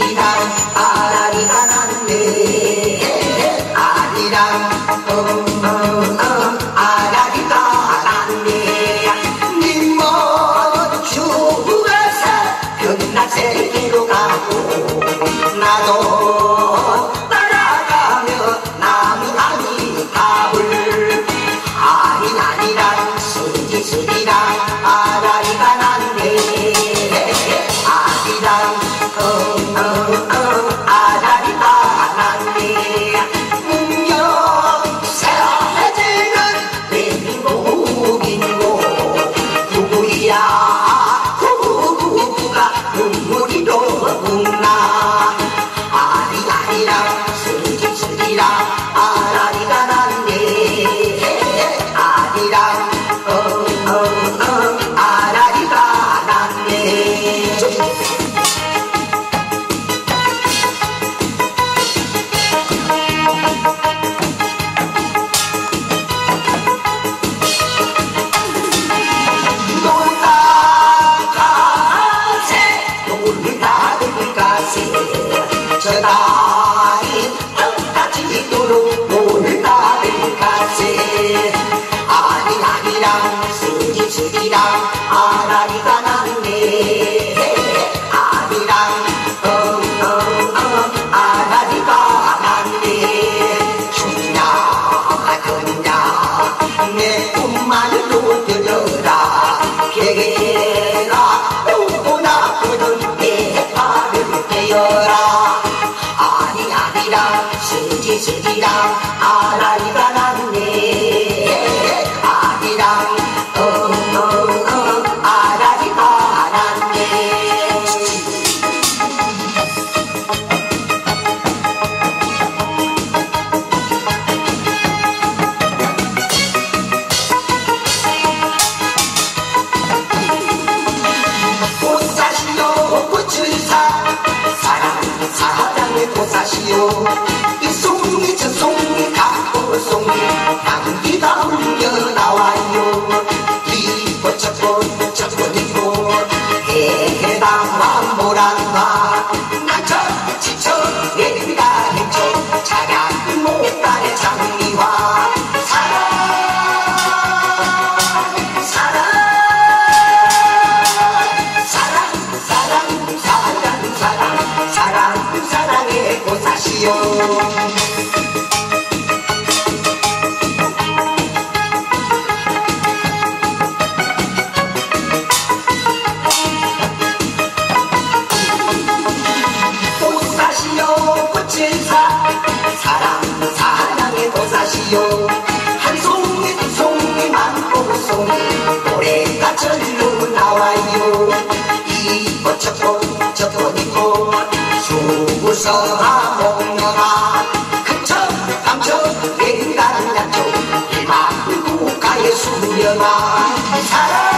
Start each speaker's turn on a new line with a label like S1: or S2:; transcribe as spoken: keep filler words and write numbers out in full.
S1: 스리랑 아라리가 났네. 아리랑 엉엉엉 아라리가 났네. 님먼 죽어서 끝난 세계로 가고 나도 따라가며 남이 아니 답을 아니 아니랑 스리 스리랑 아라리가 났네. 아리랑 엉엉엉 아라리가 났네. 문명 새해지는 대민국이고 누구야 구구구구가 눈물이 녹나. 아리 아리랑 스리 스리랑 아라리가 났네. 아리랑 엉엉엉 아라리가 났네. 저 나이 땅까지도록 몰다를 가세. 아니 아니랑 스리 스리랑 아라리가 났네. 아리랑 엉엉엉 아라리가 났네. 죽냐 걷냐 내 꿈만으로 들여라. 개개가 누구나 보던 내 발을 떼어라. 아니 아니랑 스리 스리랑 아라리가 났네. 아리랑 엉엉엉 아라리가 났네. 꽃사시오 꽃을 사 사랑 사랑의 꽃사시오. 이 송이 저 송이 가고 송이 향기가 흘려 나와요. 이 꽃 저 꽃 저 꽃 이 꽃 해당만 모란다. 나저 지쳐 내가 행쳐 차량 못간의 장미와 사랑 사랑 사랑 사랑 사랑 사랑 사랑 사랑의 꽃사시오. 꽃사시오 꽃을 사 사랑 사랑의 꽃사시오. 한 송이 두 송이 많고 송이 노래가 절로 나와요. 이 꽃 저 꽃 저 꽃 이 꽃 수구서가 먹너라. 근처 감처 맹간 양쪽 일만 국가의 수련아. 사랑